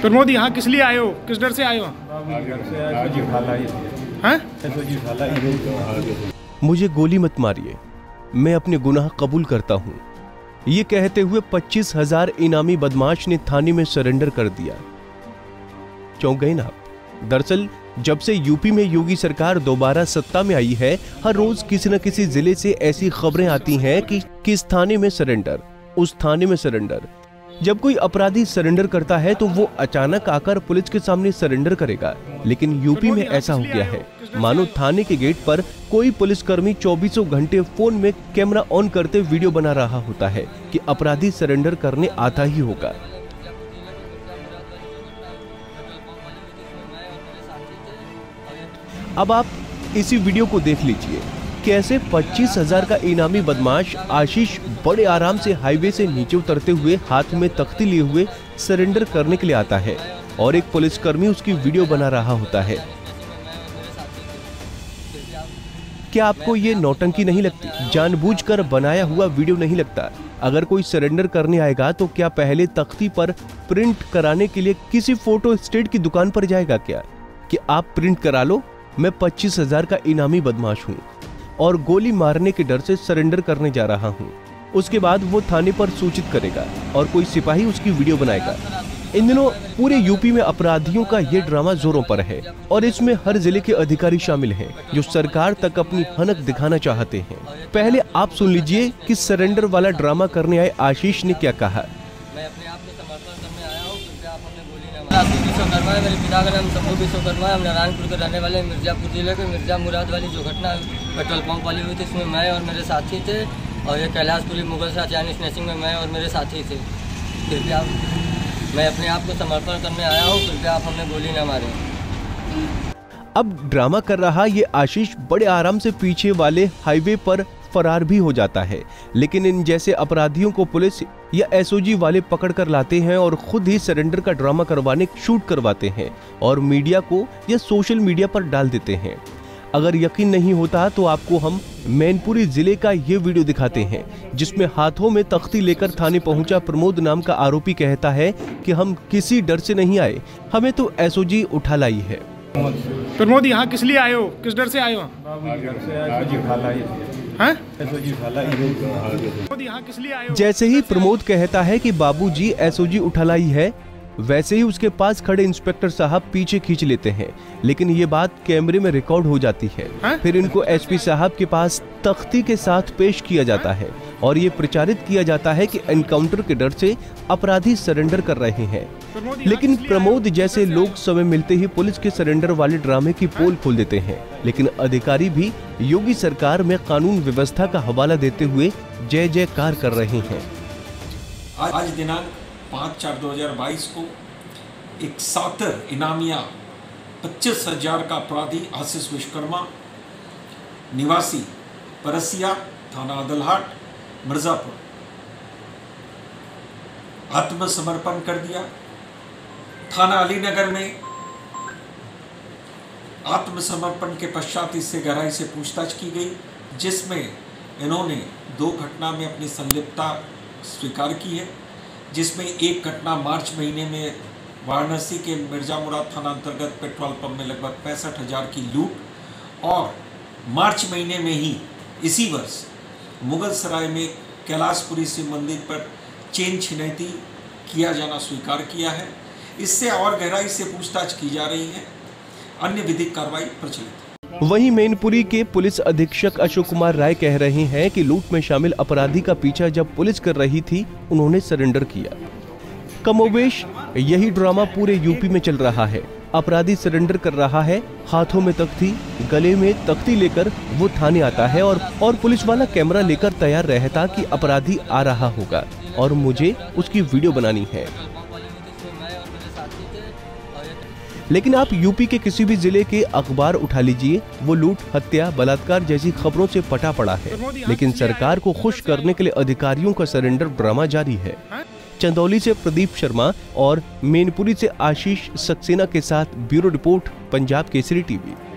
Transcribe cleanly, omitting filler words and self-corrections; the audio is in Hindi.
प्रमोद, यहाँ किस लिए आए हो? किस डर से आए हो? मुझे गोली मत मारिए, मैं अपने गुनाह कबूल करता हूँ। ये कहते हुए 25,000 इनामी बदमाश ने थाने में सरेंडर कर दिया। चौंक गए ना? दरअसल जब से यूपी में योगी सरकार दोबारा सत्ता में आई है, हर रोज किसी न किसी जिले से ऐसी खबरें आती हैं कि किस थाने में सरेंडर, उस थाने में सरेंडर। जब कोई अपराधी सरेंडर करता है तो वो अचानक आकर पुलिस के सामने सरेंडर करेगा, लेकिन यूपी में ऐसा हो गया है मानो थाने के गेट पर कोई पुलिसकर्मी 24 घंटे फोन में कैमरा ऑन करते वीडियो बना रहा होता है कि अपराधी सरेंडर करने आता ही होगा। अब आप इसी वीडियो को देख लीजिए, कैसे 25,000 का इनामी बदमाश आशीष बड़े आराम से हाईवे से नीचे उतरते हुए हाथ में तख्ती लिए हुए सरेंडर करने के लिए आता है और एक पुलिसकर्मी उसकी वीडियो बना रहा होता है। क्या आपको ये नौटंकी नहीं लगती? जानबूझकर बनाया हुआ वीडियो नहीं लगता? अगर कोई सरेंडर करने आएगा तो क्या पहले तख्ती पर प्रिंट कराने के लिए किसी फोटो स्टेट की दुकान पर जाएगा क्या कि आप प्रिंट करा लो, मैं 25,000 का इनामी बदमाश हूँ और गोली मारने के डर से सरेंडर करने जा रहा हूँ। उसके बाद वो थाने पर सूचित करेगा और कोई सिपाही उसकी वीडियो बनाएगा। इन दिनों पूरे यूपी में अपराधियों का ये ड्रामा जोरों पर है और इसमें हर जिले के अधिकारी शामिल हैं जो सरकार तक अपनी हनक दिखाना चाहते हैं। पहले आप सुन लीजिए कि सरेंडर वाला ड्रामा करने आए आशीष ने क्या कहा। मैं अपने आप को समर्पण करने आया हूँ, कृपया आप हमें गोली न मारें। विश्वकर्मा है, मेरे पिता का नाम शंभू विश्वकर्मा है। हम नारायणपुर के रहने वाले, मिर्जापुर जिले के मिर्जा मुराद वाली जो घटना पेट्रोल पंप वाली हुई थी, इसमें मैं और मेरे साथी थे, और ये कैलाशपुरी मुगल शाह चाइनीज स्नैचिंग में मैं और मेरे साथी थे। कृपया मैं अपने आप को समर्पण करने आया हूँ, कृपया आप हमें गोली न मारें। अब ड्रामा कर रहा ये आशीष बड़े आराम से पीछे वाले हाईवे पर फरार भी हो जाता है, लेकिन इन जैसे अपराधियों को पुलिस या एसओजी वाले पकड़ कर लाते हैं और खुद ही सरेंडर का ड्रामा करवाने शूट करवाते हैं और मीडिया को या सोशल मीडिया पर डाल देते हैं। अगर यकीन नहीं होता तो आपको हम मैनपुरी जिले का ये वीडियो दिखाते हैं जिसमें हाथों में तख्ती लेकर थाने पहुंचा प्रमोद नाम का आरोपी कहता है कि हम किसी डर से नहीं आए, हमें तो एसओजी उठा लाई है। प्रमोद, यहाँ किस लिए आए हो? किस डर से आए हो? जैसे ही प्रमोद कहता है कि बाबूजी एसओजी उठा लाई है, वैसे ही उसके पास खड़े इंस्पेक्टर साहब पीछे खींच लेते हैं, लेकिन ये बात कैमरे में रिकॉर्ड हो जाती है। फिर इनको एसपी साहब के पास तख्ती के साथ पेश किया जाता है और ये प्रचारित किया जाता है कि एनकाउंटर के डर से अपराधी सरेंडर कर रहे हैं। लेकिन प्रमोद जैसे लोग समय मिलते ही पुलिस के सरेंडर वाले ड्रामे की पोल खोल देते हैं, लेकिन अधिकारी भी योगी सरकार में कानून व्यवस्था का हवाला देते हुए जय जयकार कर रहे हैं। आज दिनांक 5/4/2022 को एक सातर इनामिया 25,000 का अपराधी आशीष विश्वकर्मा निवासी परसिया थाना आदलहाट मिर्जापुर आत्मसमर्पण कर दिया। थाना अलीनगर में आत्मसमर्पण के पश्चात इससे गहराई से पूछताछ की गई, जिसमें इन्होंने 2 घटना में अपनी संलिप्तता स्वीकार की है, जिसमें एक घटना मार्च महीने में वाराणसी के मिर्जा मुराद थाना अंतर्गत पेट्रोल पंप में लगभग 65,000 की लूट, और मार्च महीने में ही इसी वर्ष मुगल सराय में कैलाशपुरी शिव मंदिर पर चेन छिनैती किया जाना स्वीकार किया है। इससे और गहराई से पूछताछ की जा रही है, अन्य विधिक कार्रवाई प्रचलित है। वहीं मैनपुरी के पुलिस अधीक्षक अशोक कुमार राय कह रहे हैं कि लूट में शामिल अपराधी का पीछा जब पुलिस कर रही थी, उन्होंने सरेंडर किया। कमोबेश यही ड्रामा पूरे यूपी में चल रहा है। अपराधी सरेंडर कर रहा है, हाथों में तख्ती, गले में तख्ती लेकर वो थाने आता है और पुलिस वाला कैमरा लेकर तैयार रहता कि अपराधी आ रहा होगा और मुझे उसकी वीडियो बनानी है। लेकिन आप यूपी के किसी भी जिले के अखबार उठा लीजिए, वो लूट, हत्या, बलात्कार जैसी खबरों से पटा पड़ा है, लेकिन सरकार को खुश करने के लिए अधिकारियों का सरेंडर ड्रामा जारी है। चंदौली से प्रदीप शर्मा और मैनपुरी से आशीष सक्सेना के साथ bureau report, Punjab Kesari TV.